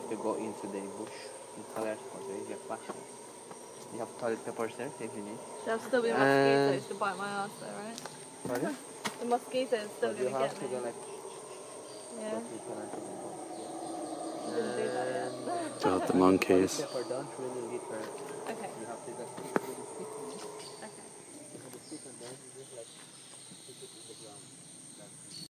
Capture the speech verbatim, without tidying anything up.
to go into the bush in toilet water. You have flashlights. You have toilet paper there if you need. There'll still be mosquitoes uh, to bite my ass though, right? Pardon? The mosquitoes still but gonna you have get to me. go like. Yeah. But you cannot do that. You didn't do that yet. Got the monkeys. Toilet paper don't really litter